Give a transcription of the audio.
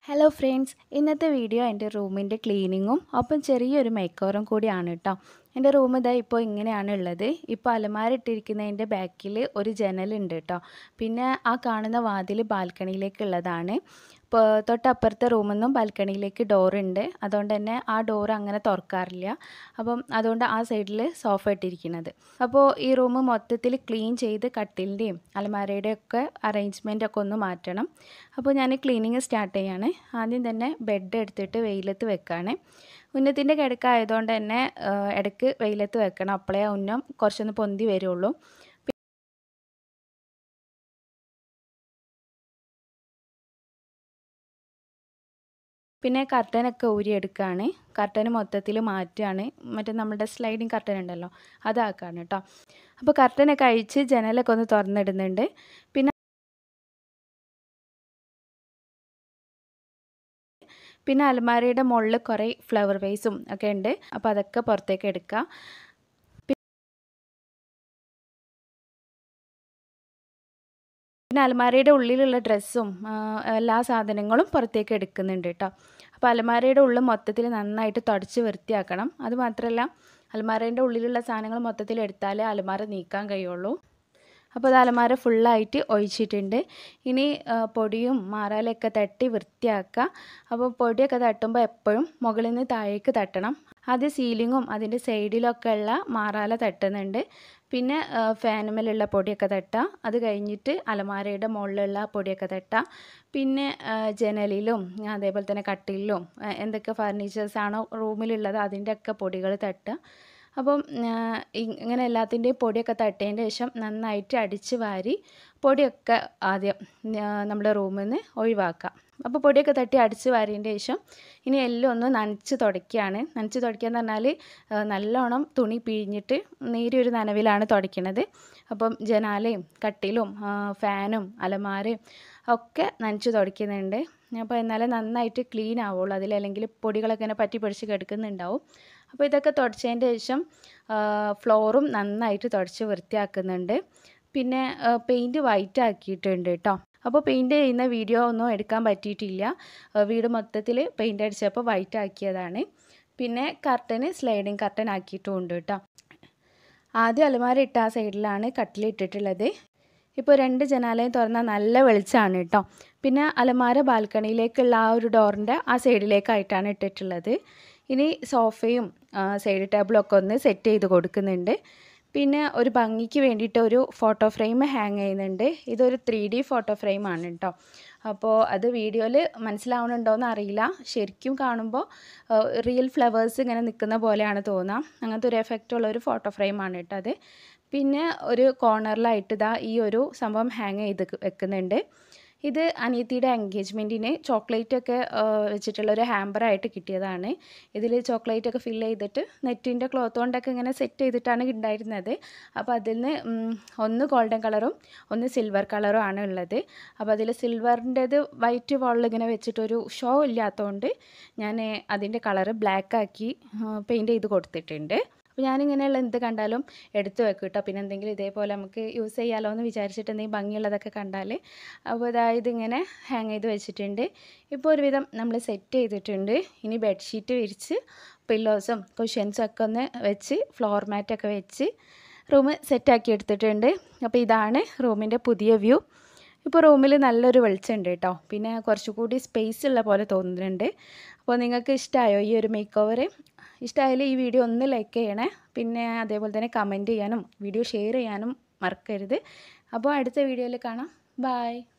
Hello friends, ഇന്നത്തെ video എൻ്റെ റൂമിൻ്റെ ക്ലീനിങ്ങും ഒപ്പം ചെറിയൊരു മേക്ക് ഓവറും കൂടിയാണ് കേട്ടോ. എൻ്റെ റൂം ഇതാ ഇപ്പോൾ ഇങ്ങനെയാണ് ഉള്ളത്. ഇപ്പോൾ അലമാര ഇട്ടിരിക്കുന്നതിൻ്റെ ബാക്കിൽ ഒരു ജനലുണ്ട് കേട്ടോ. പിന്നെ ആ കാണുന്ന വാതിൽ ബാൽക്കണിയിലേക്കുള്ളതാണ്. ഇപ്പോൾ തൊട്ടപ്പുറത്തെ റൂമിൽ നിന്നും ബാൽക്കണിയിലേക്ക് ഡോറുണ്ട്. അതുകൊണ്ട് തന്നെ ആ ഡോർ അങ്ങനെ തുറക്കാറില്ല. അപ്പം അതുകൊണ്ട് ആ സൈഡിൽ സോഫ ഇട്ടിരിക്കുന്നത്. അപ്പോൾ ഈ റൂം മൊത്തത്തിൽ ക്ലീൻ ചെയ്ത് കട്ടിലിൻ്റെയും അലമാരയുടെയും ഒക്കെ അറേഞ്ച്മെൻ്റ് ഒക്കെ ഒന്ന് മാറ്റണം. അപ്പോൾ ഞാൻ ക്ലീനിങ് സ്റ്റാർട്ട് ചെയ്യാണ്. ആദ്യം തന്നെ ബെഡ് എടുത്തിട്ട് വെയിലത്ത് വെക്കുകയാണ്. ഉന്നത്തിൻ്റെ കിടക്ക ആയതുകൊണ്ട് തന്നെ ഇടയ്ക്ക് വെയിലത്ത് വെക്കണം. അപ്പോഴേ ഉന്നം കുറച്ചൊന്ന് പൊന്തി വരുള്ളൂ. പിന്നെ കർട്ടനൊക്കെ ഊരിയെടുക്കുകയാണ്. കർട്ടൻ മൊത്തത്തിൽ മാറ്റുകയാണ്. മറ്റേ നമ്മുടെ സ്ലൈഡിങ് കർട്ടൻ ഉണ്ടല്ലോ, അതാക്കാണ് കേട്ടോ. അപ്പോൾ കർട്ടനൊക്കെ അഴിച്ച് ജനലൊക്കെ ഒന്ന് തുറന്നിടുന്നുണ്ട്. പിന്നെ അലമാരയുടെ മുകളിൽ കുറേ ഫ്ലവർ വേസും ഒക്കെ ഉണ്ട്. അപ്പോൾ അതൊക്കെ പുറത്തേക്ക് എടുക്കുക. പിന്നെ അലമാരയുടെ ഉള്ളിലുള്ള ഡ്രസ്സും എല്ലാ സാധനങ്ങളും പുറത്തേക്ക് എടുക്കുന്നുണ്ട് കേട്ടോ. അപ്പോൾ അലമാരയുടെ ഉള്ളിൽ മൊത്തത്തിൽ നന്നായിട്ട് തുടച്ച് വൃത്തിയാക്കണം. അതുമാത്രമല്ല, അലമാരയുടെ ഉള്ളിലുള്ള സാധനങ്ങൾ മൊത്തത്തിൽ എടുത്താലേ അലമാര നീക്കാൻ കഴിയുള്ളൂ. അപ്പോൾ അത് അലമാര ഫുള്ളായിട്ട് ഒഴിച്ചിട്ടുണ്ട്. ഇനി പൊടിയും മാറാലൊക്കെ തട്ടി വൃത്തിയാക്കുക. അപ്പോൾ പൊടിയൊക്കെ തട്ടുമ്പോൾ എപ്പോഴും മുകളിൽ നിന്ന് താഴേക്ക് തട്ടണം. ആദ്യം സീലിങ്ങും അതിൻ്റെ സൈഡിലൊക്കെ ഉള്ള മാറാല തട്ടുന്നുണ്ട്. പിന്നെ ഫാനുമേലുള്ള പൊടിയൊക്കെ തട്ടുക. അത് കഴിഞ്ഞിട്ട് അലമാരയുടെ മുകളിലുള്ള പൊടിയൊക്കെ തട്ടുക. പിന്നെ ജനലിലും അതേപോലെ തന്നെ കട്ടിലിലും എന്തൊക്കെ ഫർണിച്ചേഴ്സാണോ റൂമിലുള്ളത് അതിൻ്റെയൊക്കെ പൊടികൾ തട്ടുക. അപ്പം ഇങ്ങനെ എല്ലാത്തിൻ്റെയും പൊടിയൊക്കെ തട്ടിയതിന് ശേഷം നന്നായിട്ട് അടിച്ച് വാരി പൊടിയൊക്കെ ആദ്യം നമ്മുടെ റൂമിൽ നിന്ന് ഒഴിവാക്കാം. അപ്പോൾ പൊടിയൊക്കെ തട്ടി അടിച്ച് വാരിയതിൻ്റെ ശേഷം ഇനി എല്ലാം ഒന്ന് നനച്ച് തുടയ്ക്കുകയാണ്. നനച്ച് തുടയ്ക്കുക എന്ന് പറഞ്ഞാൽ നല്ലോണം തുണി പിഴിഞ്ഞിട്ട് നേരിയൊരു നനവിലാണ് തുടയ്ക്കുന്നത്. അപ്പം ജനാലയും കട്ടിലും ഫാനും അലമാരയും ഒക്കെ നനച്ച് തുടയ്ക്കുന്നുണ്ട്. അപ്പോൾ എന്നാലേ നന്നായിട്ട് ക്ലീൻ ആവുള്ളൂ. അതിലല്ലെങ്കിൽ പൊടികളൊക്കെ ഇങ്ങനെ പറ്റി പിടിച്ച് കിടക്കുന്നുണ്ടാവും. അപ്പോൾ ഇതൊക്കെ തുടച്ചതിൻ്റെ ശേഷം ഫ്ലോറും നന്നായിട്ട് തുടച്ച് വൃത്തിയാക്കുന്നുണ്ട്. പിന്നെ പെയിൻറ്റ് വൈറ്റ് ആക്കിയിട്ടുണ്ട് കേട്ടോ. അപ്പോൾ പെയിൻറ്റ് ചെയ്യുന്ന വീഡിയോ ഒന്നും എടുക്കാൻ പറ്റിയിട്ടില്ല. വീട് മൊത്തത്തിൽ പെയിൻറ്റ് അടിച്ചപ്പോൾ വൈറ്റ് ആക്കിയതാണ്. പിന്നെ കർട്ടന് സ്ലൈഡിങ് കർട്ടൻ ആക്കിയിട്ടുമുണ്ട് കേട്ടോ. ആദ്യം അലമാര ഇട്ട ആ സൈഡിലാണ് കട്ടിലിട്ടിട്ടുള്ളത്. ഇപ്പോൾ 2 ജനാലയും തുറന്നാൽ നല്ല വെളിച്ചമാണ് കേട്ടോ. പിന്നെ അലമാര ബാൽക്കണിയിലേക്കുള്ള ആ ഒരു ഡോറിൻ്റെ ആ സൈഡിലേക്കായിട്ടാണ് ഇട്ടിട്ടുള്ളത്. ഇനി സോഫയും സൈഡ് ടേബിളൊക്കെ ഒന്ന് സെറ്റ് ചെയ്ത് കൊടുക്കുന്നുണ്ട്. പിന്നെ ഒരു ഭംഗിക്ക് വേണ്ടിയിട്ട് ഒരു ഫോട്ടോ ഫ്രെയിം ഹാങ് ചെയ്യുന്നുണ്ട്. ഇതൊരു 3D ഫോട്ടോ ഫ്രെയിമാണ് കേട്ടോ. അപ്പോൾ അത് വീഡിയോയിൽ മനസ്സിലാവുന്നുണ്ടോയെന്ന് അറിയില്ല. ശരിക്കും കാണുമ്പോൾ റിയൽ ഫ്ലവേഴ്സ് ഇങ്ങനെ നിൽക്കുന്ന പോലെയാണ് തോന്നുക. അങ്ങനത്തെ ഒരു എഫക്റ്റുള്ളൊരു ഫോട്ടോ ഫ്രെയിമാണ് കേട്ടോ അത്. പിന്നെ ഒരു കോർണറിലായിട്ട് ഇതാ ഈ ഒരു സംഭവം ഹാങ് ചെയ്ത് വെക്കുന്നുണ്ട്. ഇത് അനിയത്തിയുടെ എൻഗേജ്മെൻറ്റിന് ചോക്ലേറ്റൊക്കെ വെച്ചിട്ടുള്ളൊരു ഹാമ്പറായിട്ട് കിട്ടിയതാണ്. ഇതിൽ ചോക്ലേറ്റൊക്കെ ഫില്ല് ചെയ്തിട്ട് നെറ്റിൻ്റെ ക്ലോത്ത് കൊണ്ടൊക്കെ ഇങ്ങനെ സെറ്റ് ചെയ്തിട്ടാണ് ഉണ്ടായിരുന്നത്. അപ്പോൾ അതിൽ നിന്ന് ഒന്ന് ഗോൾഡൻ കളറും ഒന്ന് സിൽവർ കളറും ആണ് ഉള്ളത്. അപ്പോൾ അതിൽ സിൽവറിൻ്റേത് വൈറ്റ് വോളിൽ ഇങ്ങനെ വെച്ചിട്ടൊരു ഷോ ഇല്ലാത്തതുകൊണ്ട് ഞാൻ അതിൻ്റെ കളറ് ബ്ലാക്കാക്കി പെയിൻറ്റ് ചെയ്ത് കൊടുത്തിട്ടുണ്ട്. അപ്പോൾ ഞാനിങ്ങനെയുള്ള എന്ത് കണ്ടാലും എടുത്ത് വെക്കും കേട്ടോ. പിന്നെ എന്തെങ്കിലും ഇതേപോലെ നമുക്ക് യൂസ് ചെയ്യാമല്ലോ എന്ന് വിചാരിച്ചിട്ട് എന്തെങ്കിലും ഭംഗിയുള്ളതൊക്കെ കണ്ടാൽ അപ്പോൾ അതായത് ഇങ്ങനെ ഹാങ് ചെയ്ത് വെച്ചിട്ടുണ്ട്. ഇപ്പോൾ ഒരുവിധം നമ്മൾ സെറ്റ് ചെയ്തിട്ടുണ്ട്. ഇനി ബെഡ്ഷീറ്റ് വിരിച്ച് പില്ലോസും കുഷ്യൻസും ഒക്കെ ഒന്ന് വെച്ച് ഫ്ലോർ മാറ്റൊക്കെ വെച്ച് റൂം സെറ്റാക്കി എടുത്തിട്ടുണ്ട്. അപ്പോൾ ഇതാണ് റൂമിൻ്റെ പുതിയ വ്യൂ. ഇപ്പോൾ റൂമിൽ നല്ലൊരു വെളിച്ചമുണ്ട് കേട്ടോ. പിന്നെ കുറച്ചുകൂടി സ്പേസ് ഉള്ള പോലെ തോന്നുന്നുണ്ട്. അപ്പോൾ നിങ്ങൾക്ക് ഇഷ്ടമായോ ഈ ഒരു മേക്ക് ഓവർ? ഇഷ്ടമായാൽ ഈ വീഡിയോ ഒന്ന് ലൈക്ക് ചെയ്യണേ. പിന്നെ അതേപോലെ തന്നെ കമൻറ്റ് ചെയ്യാനും വീഡിയോ ഷെയർ ചെയ്യാനും മറക്കരുത്. അപ്പോൾ അടുത്ത വീഡിയോയിൽ കാണാം. ബൈ.